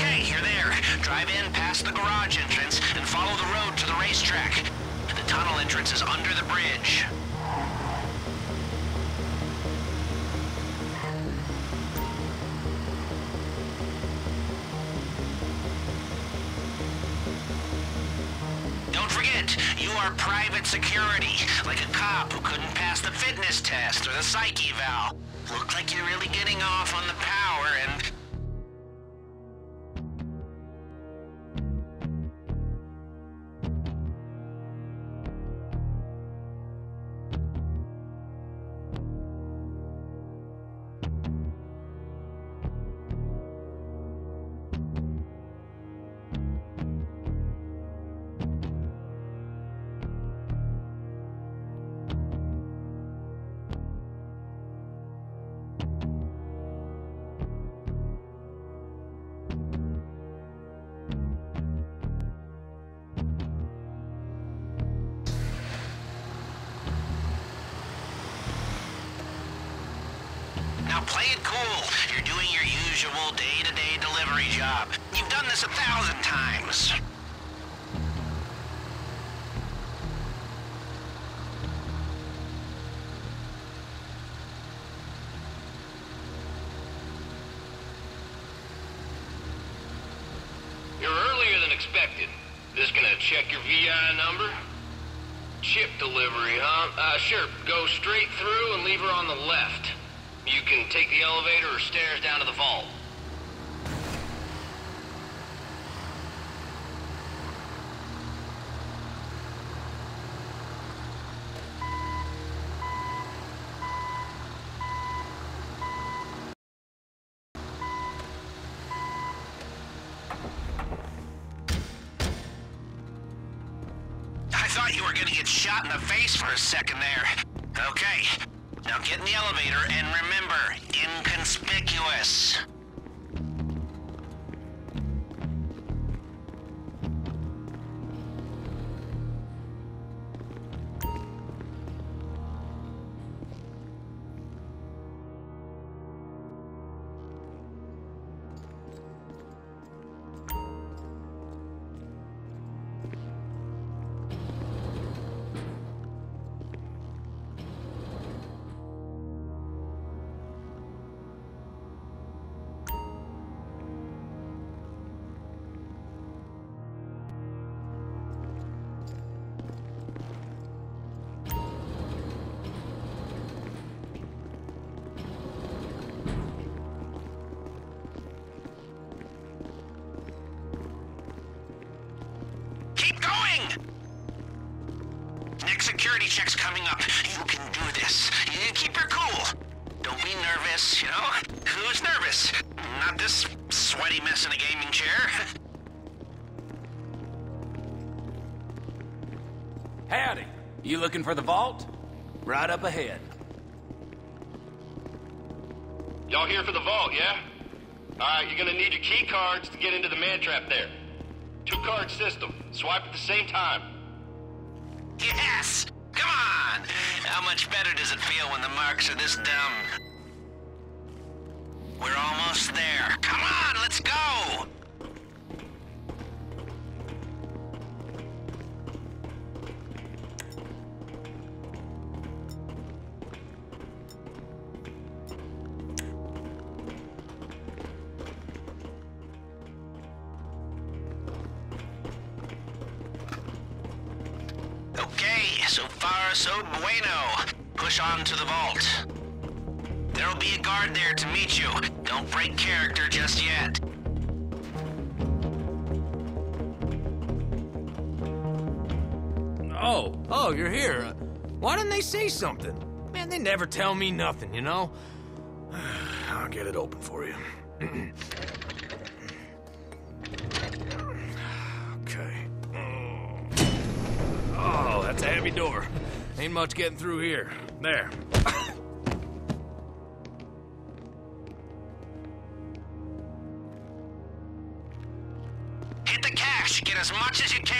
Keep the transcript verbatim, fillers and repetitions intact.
Okay, you're there. Drive in past the garage entrance and follow the road to the racetrack. The tunnel entrance is under the bridge. Don't forget, you are private security, like a cop who couldn't pass the fitness test or the psych eval. Look like you're really getting off on the power and... Now play it cool. You're doing your usual day-to-day delivery job. You've done this a thousand times. You're earlier than expected. Just gonna check your V I number? Chip delivery, huh? Uh, sure. Go straight through and leave her on the left. You can take the elevator or stairs down to the vault. I thought you were gonna get shot in the face for a second there. Okay. Now get in the elevator and remember, inconspicuous. Next security check's coming up. You can do this. You keep her cool. Don't be nervous, you know? Who's nervous? Not this sweaty mess in a gaming chair. Howdy. You looking for the vault? Right up ahead. Y'all here for the vault, yeah? Alright, you're gonna need your key cards to get into the man trap there. Two-card system. Swipe at the same time. Yes! Come on! How much better does it feel when the marks are this dumb? We're almost there. Come on, let's go! Okay, so far so bueno. Push on to the vault. There'll be a guard there to meet you. Don't break character just yet. Oh, oh, you're here. Why didn't they say something? Man, they never tell me nothing, you know? I'll get it open for you. Okay. Oh, that's a heavy door. Ain't much getting through here. There. Hit the cash. Get as much as you can.